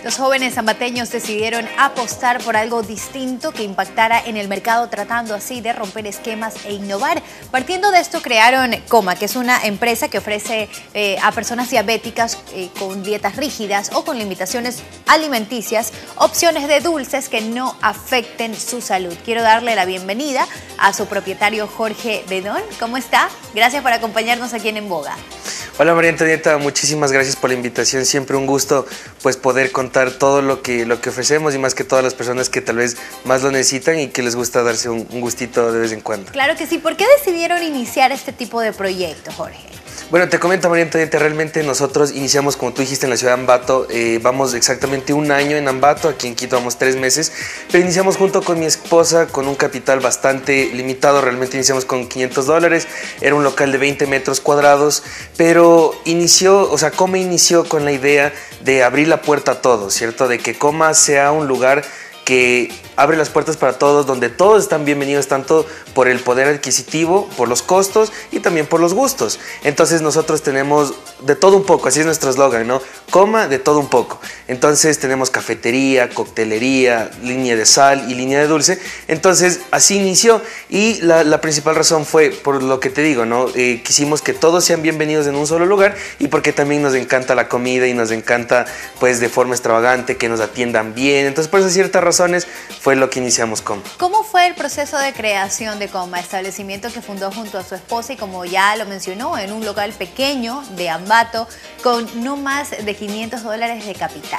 Los jóvenes ambateños decidieron apostar por algo distinto que impactara en el mercado, tratando así de romper esquemas e innovar. Partiendo de esto crearon Coma, que es una empresa que ofrece a personas diabéticas con dietas rígidas o con limitaciones alimenticias opciones de dulces que no afecten su salud. Quiero darle la bienvenida a su propietario Jorge Bedón. ¿Cómo está? Gracias por acompañarnos aquí en Boga. Hola María Antonieta, muchísimas gracias por la invitación. Siempre un gusto pues poder contar todo lo que ofrecemos y más que todas las personas que tal vez más lo necesitan y que les gusta darse un gustito de vez en cuando. Claro que sí. ¿Por qué decidieron iniciar este tipo de proyecto, Jorge? Bueno, te comento María Antonieta, realmente nosotros iniciamos, como tú dijiste, en la ciudad de Ambato. Vamos exactamente un año en Ambato, aquí en Quito vamos 3 meses, pero iniciamos junto con mi esposa con un capital bastante limitado. Realmente iniciamos con $500, era un local de 20 metros cuadrados, pero Coma inició con la idea de abrir la puerta a todos, ¿cierto? De que Coma sea un lugar que abre las puertas para todos, donde todos están bienvenidos, tanto por el poder adquisitivo, por los costos y también por los gustos. Entonces nosotros tenemos de todo un poco, así es nuestro eslogan, ¿no? Coma de todo un poco. Entonces tenemos cafetería, coctelería, línea de sal y línea de dulce. Entonces así inició y la principal razón fue por lo que te digo, ¿no? Quisimos que todos sean bienvenidos en un solo lugar y porque también nos encanta la comida y nos encanta pues de forma extravagante que nos atiendan bien. Entonces por esas ciertas razones fue lo que iniciamos Coma. ¿Cómo fue el proceso de creación de Coma, establecimiento que fundó junto a su esposa y, como ya lo mencionó, en un local pequeño de Ambato con no más de $500 de capital?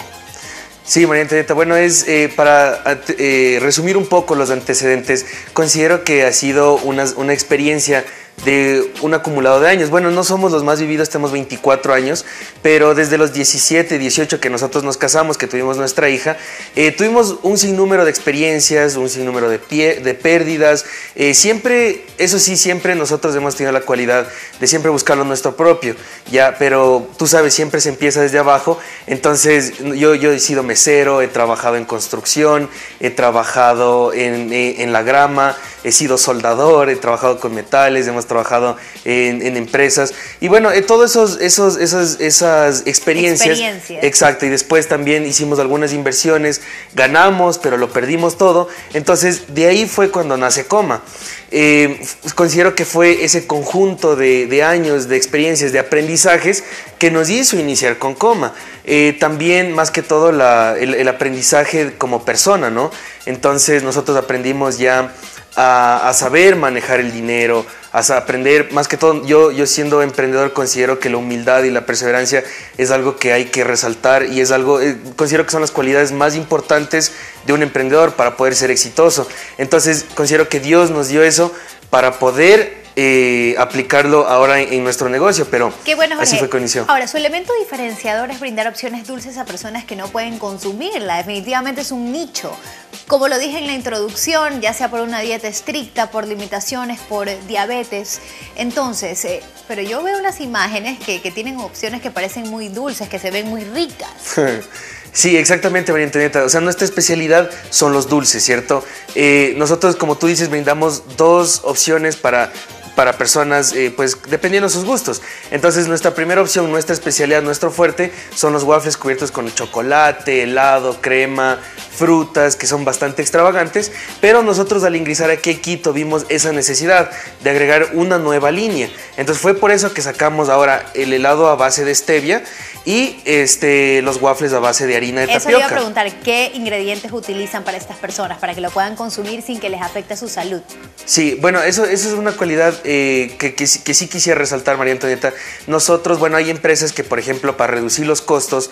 Sí, María Antonieta, bueno, para resumir un poco los antecedentes, considero que ha sido una experiencia de un acumulado de años. Bueno, no somos los más vividos, tenemos 24 años, pero desde los 17, 18 que nosotros nos casamos, que tuvimos nuestra hija, tuvimos un sinnúmero de experiencias, un sinnúmero de pérdidas. Siempre, eso sí, siempre nosotros hemos tenido la cualidad de siempre buscar lo nuestro propio, ya, pero tú sabes, siempre se empieza desde abajo. Entonces yo he sido mesero, he trabajado en construcción, he trabajado en la grama, he sido soldador, he trabajado con metales, hemos trabajado en empresas y bueno, todas esas experiencias. Exacto, y después también hicimos algunas inversiones, ganamos, pero lo perdimos todo. Entonces de ahí fue cuando nace Coma. Considero que fue ese conjunto de años, de experiencias, de aprendizajes que nos hizo iniciar con Coma. También más que todo el aprendizaje como persona, ¿no? Entonces nosotros aprendimos ya a saber manejar el dinero, a aprender, más que todo, yo siendo emprendedor considero que la humildad y la perseverancia es algo que hay que resaltar y es algo, considero que son las cualidades más importantes de un emprendedor para poder ser exitoso. Entonces considero que Dios nos dio eso para poder aplicarlo ahora en nuestro negocio, pero qué bueno, Jorge. Así fue que inició. Ahora, su elemento diferenciador es brindar opciones dulces a personas que no pueden consumirla. Definitivamente es un nicho. Como lo dije en la introducción, ya sea por una dieta estricta, por limitaciones, por diabetes. Entonces, pero yo veo unas imágenes que tienen opciones que parecen muy dulces, que se ven muy ricas. Sí, exactamente, María Antonieta. O sea, nuestra especialidad son los dulces, ¿cierto? Nosotros, como tú dices, brindamos 2 opciones para personas, pues dependiendo de sus gustos. Entonces nuestra primera opción, nuestra especialidad, nuestro fuerte son los waffles cubiertos con chocolate, helado, crema, frutas, que son bastante extravagantes, pero nosotros al ingresar aquí a Quito vimos esa necesidad de agregar una nueva línea. Entonces fue por eso que sacamos ahora el helado a base de stevia y los waffles a base de harina de tapioca. Eso le iba a preguntar, ¿qué ingredientes utilizan para estas personas para que lo puedan consumir sin que les afecte su salud? Sí, bueno, eso es una cualidad que sí quisiera resaltar, María Antonieta. Nosotros, bueno, hay empresas que, por ejemplo, para reducir los costos,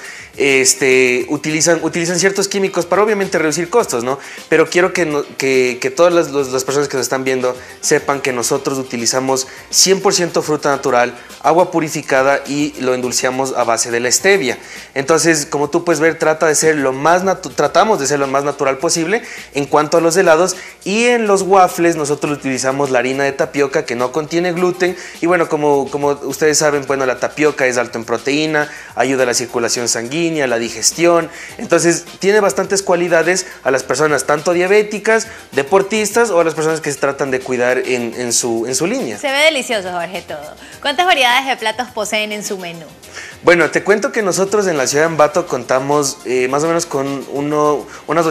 utilizan ciertos químicos para obviamente reducir costos, ¿no? Pero quiero que todas las personas que nos están viendo sepan que nosotros utilizamos 100% fruta natural, agua purificada y lo endulceamos a base de la stevia. Entonces, como tú puedes ver, tratamos de ser lo más natural posible en cuanto a los helados, y en los waffles nosotros utilizamos la harina de tapioca, que no contiene gluten y bueno, como ustedes saben, bueno, la tapioca es alto en proteína, ayuda a la circulación sanguínea, la digestión, entonces tiene bastantes cualidades a las personas tanto diabéticas, deportistas o a las personas que se tratan de cuidar en su línea. Se ve delicioso, Jorge, todo. ¿Cuántas variedades de platos poseen en su menú? Bueno, te cuento que nosotros en la ciudad de Ambato contamos más o menos con unos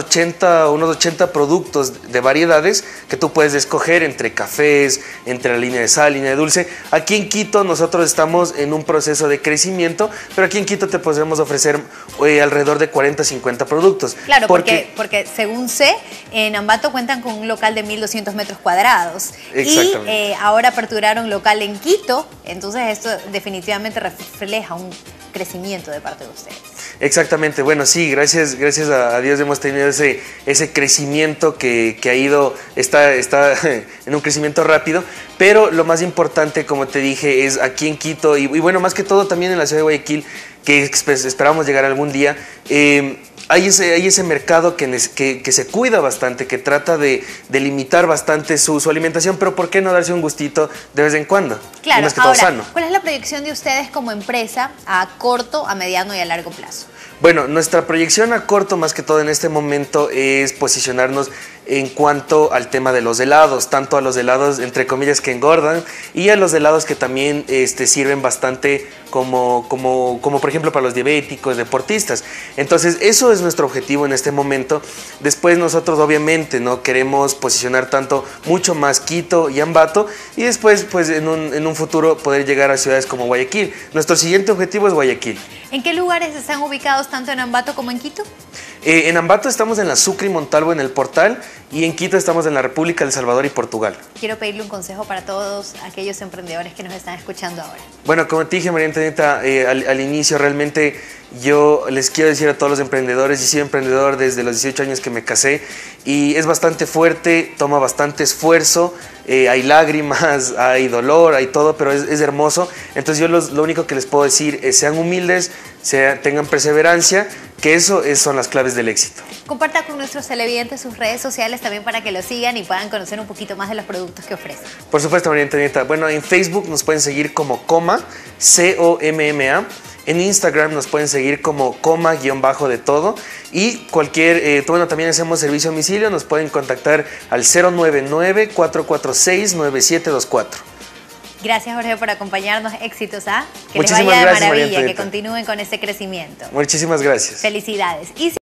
80 productos de variedades que tú puedes escoger entre cafés, entre la línea de sal, línea de dulce. Aquí en Quito nosotros estamos en un proceso de crecimiento, pero aquí en Quito te podemos ofrecer alrededor de 40-50 productos. Claro, porque según sé, en Ambato cuentan con un local de 1.200 metros cuadrados. Exactamente. Y ahora aperturaron local en Quito, entonces esto definitivamente refleja un crecimiento de parte de ustedes. Exactamente, bueno, sí, gracias a Dios hemos tenido ese crecimiento que está en un crecimiento rápido, pero lo más importante, como te dije, es aquí en Quito y bueno, más que todo también en la ciudad de Guayaquil, que esperamos llegar algún día. Hay ese mercado que se cuida bastante, que trata de limitar bastante su alimentación, pero ¿por qué no darse un gustito de vez en cuando? Claro, y más que todo sano. ¿Cuál es la proyección de ustedes como empresa a corto, a mediano y a largo plazo? Bueno, nuestra proyección a corto, más que todo en este momento, es posicionarnos en cuanto al tema de los helados, tanto a los helados, entre comillas, que engordan, y a los helados que también sirven bastante como por ejemplo para los diabéticos, deportistas. Entonces, eso es nuestro objetivo en este momento. Después nosotros obviamente no queremos posicionar mucho más Quito y Ambato, y después pues en un futuro poder llegar a ciudades como Guayaquil. Nuestro siguiente objetivo es Guayaquil. ¿En qué lugares están ubicados tanto en Ambato como en Quito? En Ambato estamos en la Sucre y Montalvo en el Portal, y en Quito estamos en la República del Salvador y Portugal. Quiero pedirle un consejo para todos aquellos emprendedores que nos están escuchando ahora. Bueno, como te dije, María Antonieta, al inicio, realmente yo les quiero decir a todos los emprendedores, yo soy emprendedor desde los 18 años que me casé, y es bastante fuerte, toma bastante esfuerzo, hay lágrimas, hay dolor, hay todo, pero es hermoso. Entonces yo lo único que les puedo decir es sean humildes, tengan perseverancia, que eso son las claves del éxito. Comparta con nuestros televidentes sus redes sociales también para que lo sigan y puedan conocer un poquito más de los productos que ofrecen. Por supuesto, María Antonieta. Bueno, en Facebook nos pueden seguir como Coma, COMMA. En Instagram nos pueden seguir como coma_de todo, y bueno, también hacemos servicio a domicilio, nos pueden contactar al 099-446-9724. Gracias, Jorge, por acompañarnos. Éxitos, ¿ah? Que Muchísimas les vaya de gracias, maravilla, María que continúen con ese crecimiento. Muchísimas gracias. Felicidades.